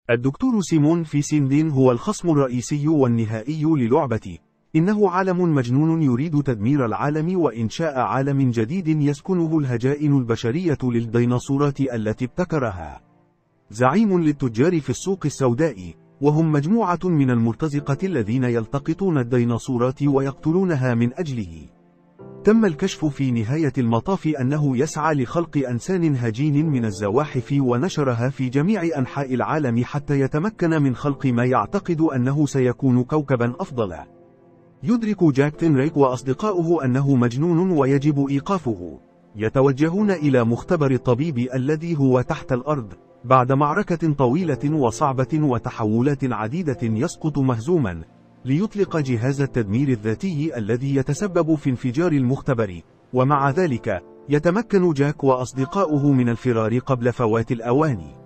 الدكتور سيمون فيسندين هو الخصم الرئيسي والنهائي للعبة. إنه عالم مجنون يريد تدمير العالم وإنشاء عالم جديد يسكنه الهجائن البشرية للديناصورات التي ابتكرها. زعيم للتجار في السوق السوداء، وهم مجموعة من المرتزقة الذين يلتقطون الديناصورات ويقتلونها من أجله. تم الكشف في نهاية المطاف أنه يسعى لخلق أنسان هجين من الزواحف ونشرها في جميع أنحاء العالم حتى يتمكن من خلق ما يعتقد أنه سيكون كوكبا أفضل. يدرك جاك تنريك وأصدقاؤه أنه مجنون ويجب إيقافه. يتوجهون إلى مختبر الطبيب الذي هو تحت الأرض. بعد معركة طويلة وصعبة وتحولات عديدة يسقط مهزوما، ليطلق جهاز التدمير الذاتي الذي يتسبب في انفجار المختبر. ومع ذلك يتمكن جاك وأصدقاؤه من الفرار قبل فوات الأوان.